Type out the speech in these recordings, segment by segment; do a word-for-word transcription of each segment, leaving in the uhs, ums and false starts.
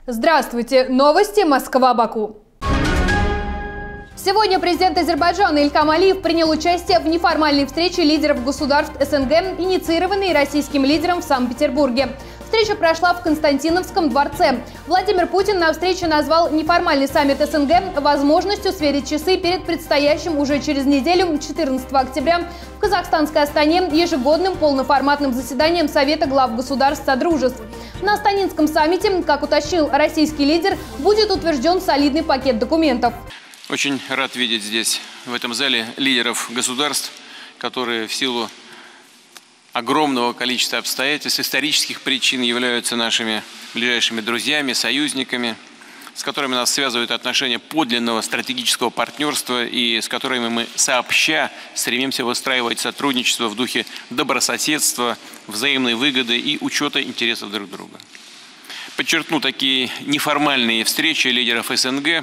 Здравствуйте! Новости Москва-Баку. Сегодня президент Азербайджана Ильхам Алиев принял участие в неформальной встрече лидеров государств СНГ, инициированной российским лидером в Санкт-Петербурге. Встреча прошла в Константиновском дворце. Владимир Путин на встрече назвал неформальный саммит СНГ возможностью сверить часы перед предстоящим уже через неделю, четырнадцатого октября, в казахстанской Астане ежегодным полноформатным заседанием Совета глав государств Содружеств. На Астанинском саммите, как уточнил российский лидер, будет утвержден солидный пакет документов. Очень рад видеть здесь, в этом зале, лидеров государств, которые в силу огромного количества обстоятельств, исторических причин являются нашими ближайшими друзьями, союзниками, с которыми нас связывают отношения подлинного стратегического партнерства и с которыми мы сообща стремимся выстраивать сотрудничество в духе добрососедства, взаимной выгоды и учета интересов друг друга. Подчеркну, такие неформальные встречи лидеров СНГ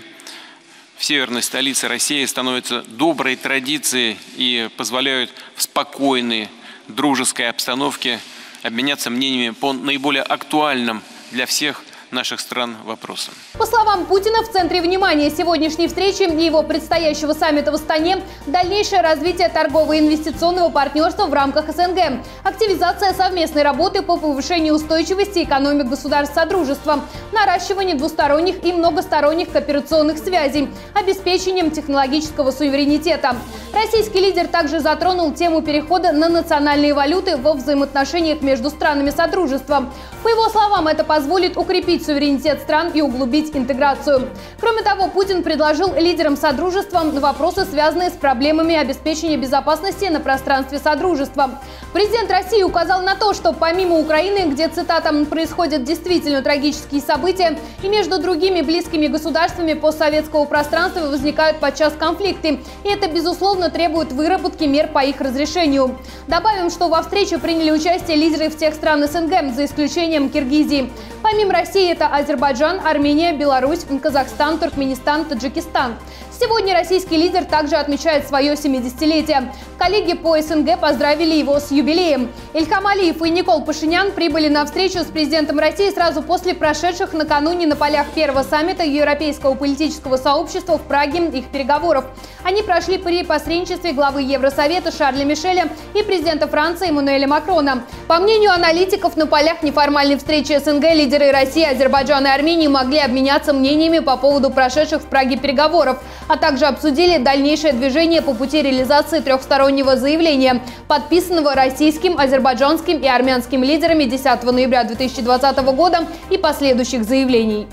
в северной столице России становятся доброй традицией и позволяют в спокойной, дружеской обстановке обменяться мнениями по наиболее актуальным для всех наших стран вопросам. По словам Путина, в центре внимания сегодняшней встречи и его предстоящего саммита в Астане дальнейшее развитие торгово-инвестиционного партнерства в рамках СНГ, активизация совместной работы по повышению устойчивости экономик государств Содружества, наращивание двусторонних и многосторонних кооперационных связей, обеспечением технологического суверенитета. Российский лидер также затронул тему перехода на национальные валюты во взаимоотношениях между странами Содружества. По его словам, это позволит укрепить суверенитет стран и углубить интеграцию. Кроме того, Путин предложил лидерам Содружества вопросы, связанные с проблемами обеспечения безопасности на пространстве Содружества. Президент России указал на то, что помимо Украины, где, цитата, происходят действительно трагические события, и между другими близкими государствами постсоветского пространства возникают подчас конфликты, и это, безусловно, требует выработки мер по их разрешению. Добавим, что во встрече приняли участие лидеры всех стран СНГ, за исключением Киргизии. Помимо России это Азербайджан, Армения, Беларусь, Казахстан, Туркменистан, Таджикистан. Сегодня российский лидер также отмечает свое семидесятилетие. Коллеги по СНГ поздравили его с юбилеем. Ильхам Алиев и Никол Пашинян прибыли на встречу с президентом России сразу после прошедших накануне на полях первого саммита Европейского политического сообщества в Праге их переговоров. Они прошли при посредничестве главы Евросовета Шарля Мишеля и президента Франции Эммануэля Макрона. По мнению аналитиков, на полях неформальной встречи СНГ лидеры России, Азербайджана и Армении могли обменяться мнениями по поводу прошедших в Праге переговоров, а также обсудили дальнейшее движение по пути реализации трехстороннего заявления, подписанного российским, азербайджанским и армянским лидерами десятого ноября две тысячи двадцатого года и последующих заявлений.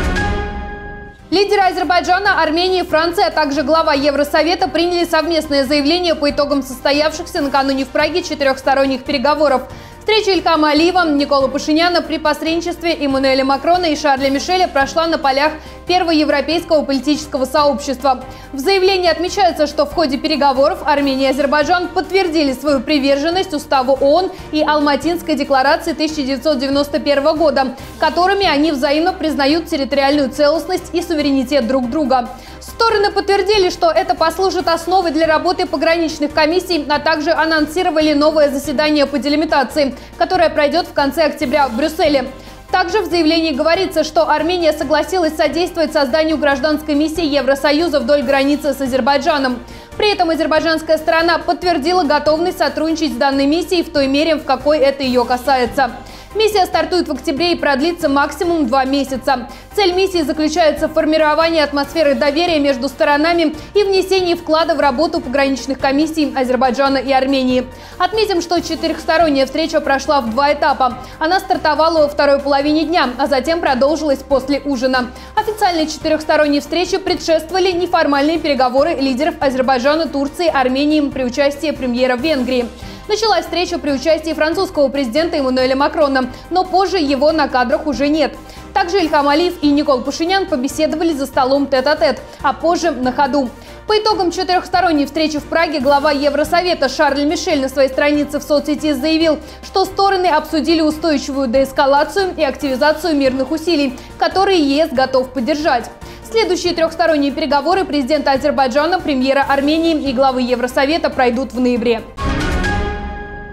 Лидеры Азербайджана, Армении, Франции, а также глава Евросовета приняли совместное заявление по итогам состоявшихся накануне в Праге четырехсторонних переговоров. Встреча Ильхама Алиева, Никола Пашиняна при посредничестве Эммануэля Макрона и Шарля Мишеля прошла на полях Первого европейского политического сообщества. В заявлении отмечается, что в ходе переговоров Армения и Азербайджан подтвердили свою приверженность Уставу ООН и Алматинской декларации тысяча девятьсот девяносто первого года, которыми они взаимно признают территориальную целостность и суверенитет друг друга. Стороны подтвердили, что это послужит основой для работы пограничных комиссий, а также анонсировали новое заседание по делимитации, которое пройдет в конце октября в Брюсселе. Также в заявлении говорится, что Армения согласилась содействовать созданию гражданской миссии Евросоюза вдоль границы с Азербайджаном. При этом азербайджанская сторона подтвердила готовность сотрудничать с данной миссией в той мере, в какой это ее касается. Миссия стартует в октябре и продлится максимум два месяца. Цель миссии заключается в формировании атмосферы доверия между сторонами и внесении вклада в работу пограничных комиссий Азербайджана и Армении. Отметим, что четырехсторонняя встреча прошла в два этапа. Она стартовала во второй половине дня, а затем продолжилась после ужина. Официальной четырехсторонней встрече предшествовали неформальные переговоры лидеров Азербайджана, Турции, Армении при участии премьера Венгрии. Началась встреча при участии французского президента Эммануэля Макрона, но позже его на кадрах уже нет. Также Ильхам Алиев и Никол Пашинян побеседовали за столом тет-а-тет, а позже на ходу. По итогам четырехсторонней встречи в Праге глава Евросовета Шарль Мишель на своей странице в соцсети заявил, что стороны обсудили устойчивую деэскалацию и активизацию мирных усилий, которые ЕС готов поддержать. Следующие трехсторонние переговоры президента Азербайджана, премьера Армении и главы Евросовета пройдут в ноябре. При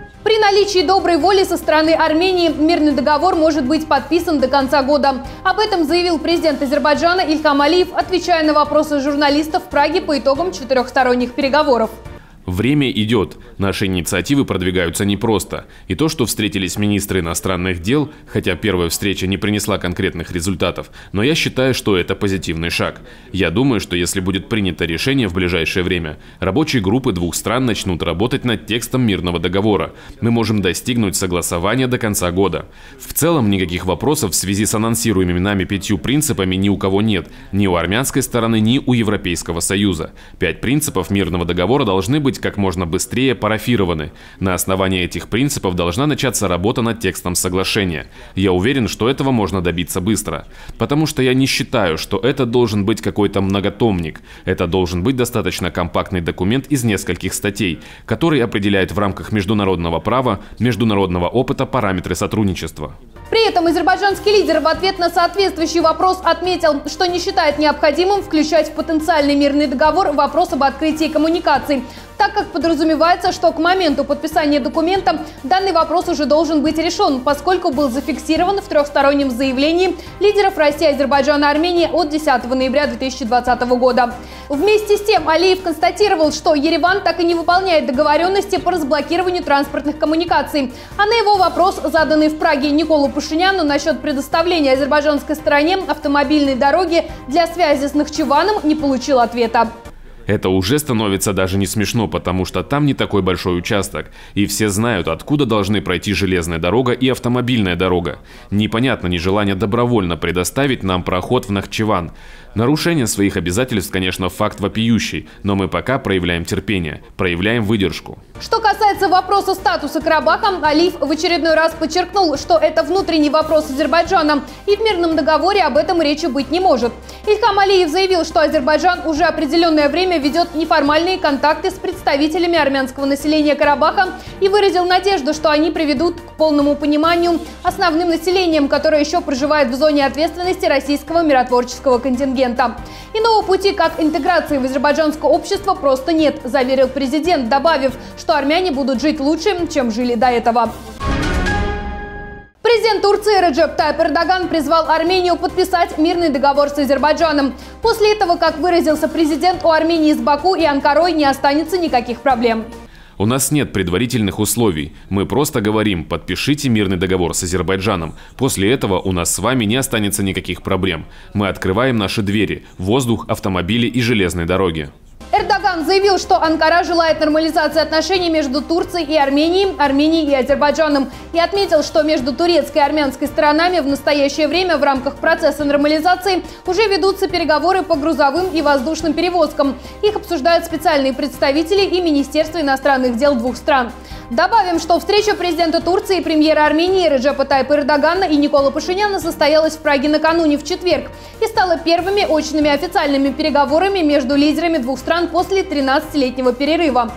наличии доброй воли со стороны Армении мирный договор может быть подписан до конца года. Об этом заявил президент Азербайджана Ильхам Алиев, отвечая на вопросы журналистов в Праге по итогам четырехсторонних переговоров. Время идет. Наши инициативы продвигаются непросто. И то, что встретились министры иностранных дел, хотя первая встреча не принесла конкретных результатов, но я считаю, что это позитивный шаг. Я думаю, что если будет принято решение в ближайшее время, рабочие группы двух стран начнут работать над текстом мирного договора. Мы можем достигнуть согласования до конца года. В целом, никаких вопросов в связи с анонсируемыми нами пятью принципами ни у кого нет. Ни у армянской стороны, ни у Европейского Союза. Пять принципов мирного договора должны быть как можно быстрее парафированы. На основании этих принципов должна начаться работа над текстом соглашения. Я уверен, что этого можно добиться быстро. Потому что я не считаю, что это должен быть какой-то многотомник. Это должен быть достаточно компактный документ из нескольких статей, который определяет в рамках международного права, международного опыта параметры сотрудничества. При этом азербайджанский лидер в ответ на соответствующий вопрос отметил, что не считает необходимым включать в потенциальный мирный договор вопрос об открытии коммуникаций, так как подразумевается, что к моменту подписания документа данный вопрос уже должен быть решен, поскольку был зафиксирован в трехстороннем заявлении лидеров России, Азербайджана и Армении от десятого ноября две тысячи двадцатого года. Вместе с тем Алиев констатировал, что Ереван так и не выполняет договоренности по разблокированию транспортных коммуникаций, а на его вопрос, заданный в Праге Николу Пашиняну насчет предоставления азербайджанской стороне автомобильной дороги для связи с Нахчеваном, не получил ответа. Это уже становится даже не смешно, потому что там не такой большой участок, и все знают, откуда должны пройти железная дорога и автомобильная дорога. Непонятно нежелание добровольно предоставить нам проход в Нахчеван. Нарушение своих обязательств, конечно, факт вопиющий, но мы пока проявляем терпение, проявляем выдержку. Что касается вопроса статуса Карабаха, Алиев в очередной раз подчеркнул, что это внутренний вопрос Азербайджана, и в мирном договоре об этом речи быть не может. Ильхам Алиев заявил, что Азербайджан уже определенное время ведет неформальные контакты с представителями армянского населения Карабаха и выразил надежду, что они приведут к полному пониманию основным населением, которое еще проживает в зоне ответственности российского миротворческого контингента. Иного пути, как интеграции в азербайджанское общество, просто нет, заверил президент, добавив, что армяне будут жить лучше, чем жили до этого. Президент Турции Реджеп Тайип Эрдоган призвал Армению подписать мирный договор с Азербайджаном. После этого, как выразился президент, у Армении с Баку и Анкарой не останется никаких проблем. У нас нет предварительных условий. Мы просто говорим: подпишите мирный договор с Азербайджаном. После этого у нас с вами не останется никаких проблем. Мы открываем наши двери: воздух, автомобили и железные дороги. Эрдоган заявил, что Анкара желает нормализации отношений между Турцией и Арменией, Арменией и Азербайджаном, и отметил, что между турецкой и армянской сторонами в настоящее время в рамках процесса нормализации уже ведутся переговоры по грузовым и воздушным перевозкам. Их обсуждают специальные представители и Министерство иностранных дел двух стран. Добавим, что встреча президента Турции и премьера Армении Реджепа Тайипа Эрдогана и Никола Пашиняна состоялась в Праге накануне в четверг и стала первыми очными официальными переговорами между лидерами двух стран после тринадцатилетнего перерыва.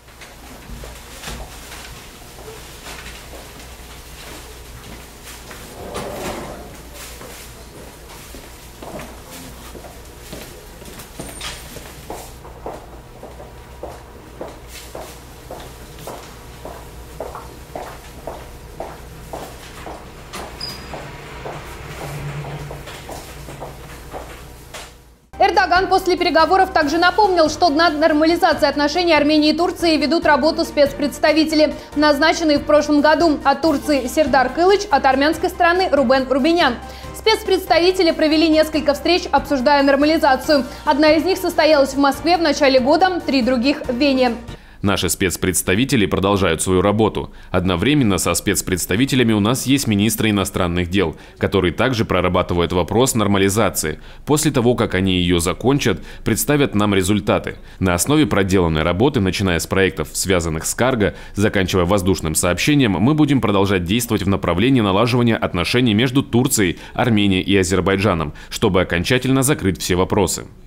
Эрдоган после переговоров также напомнил, что над нормализацией отношений Армении и Турции ведут работу спецпредставители, назначенные в прошлом году: от Турции Сердар Кылыч, от армянской стороны Рубен Рубинян. Спецпредставители провели несколько встреч, обсуждая нормализацию. Одна из них состоялась в Москве в начале года, три других в Вене. Наши спецпредставители продолжают свою работу. Одновременно со спецпредставителями у нас есть министры иностранных дел, которые также прорабатывают вопрос нормализации. После того, как они ее закончат, представят нам результаты. На основе проделанной работы, начиная с проектов, связанных с карго, заканчивая воздушным сообщением, мы будем продолжать действовать в направлении налаживания отношений между Турцией, Арменией и Азербайджаном, чтобы окончательно закрыть все вопросы.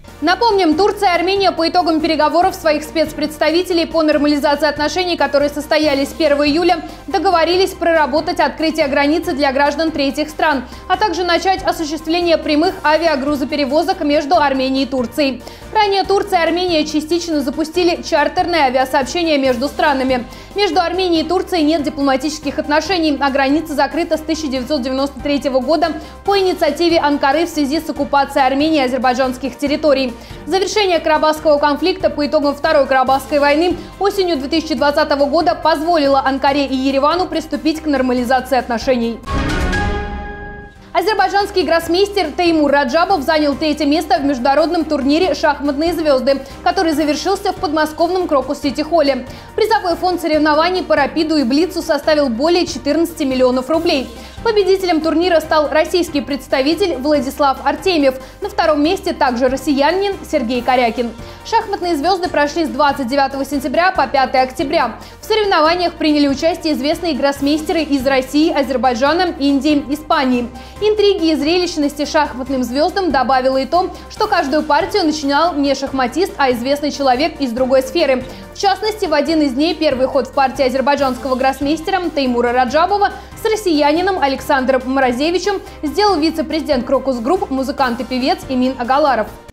Напомним, Турция и Армения по итогам переговоров своих спецпредставителей по нормализации отношений, которые состоялись первого июля, договорились проработать открытие границы для граждан третьих стран, а также начать осуществление прямых авиагрузоперевозок между Арменией и Турцией. Ранее Турция и Армения частично запустили чартерное авиасообщение между странами. Между Арменией и Турцией нет дипломатических отношений, а граница закрыта с тысяча девятьсот девяносто третьего года по инициативе Анкары в связи с оккупацией Армении азербайджанских территорий. Завершение Карабахского конфликта по итогам Второй Карабахской войны осенью две тысячи двадцатого года позволило Анкаре и Еревану приступить к нормализации отношений. Азербайджанский гроссмейстер Теймур Раджабов занял третье место в международном турнире «Шахматные звезды», который завершился в подмосковном Крокус-Сити-холле. Призовой фонд соревнований по рапиду и блицу составил более четырнадцати миллионов рублей. Победителем турнира стал российский представитель Владислав Артемьев. На втором месте также россиянин Сергей Корякин. Шахматные звезды прошли с двадцать девятого сентября по пятое октября. В соревнованиях приняли участие известные гроссмейстеры из России, Азербайджана, Индии, Испании. Интриги и зрелищности шахматным звездам добавило и то, что каждую партию начинал не шахматист, а известный человек из другой сферы. В частности, в один из дней первый ход в партии азербайджанского гроссмейстера Теймура Раджабова с россиянином Александром Морозевичем сделал вице-президент Крокус Групп, музыкант и певец Эмин Агаларов.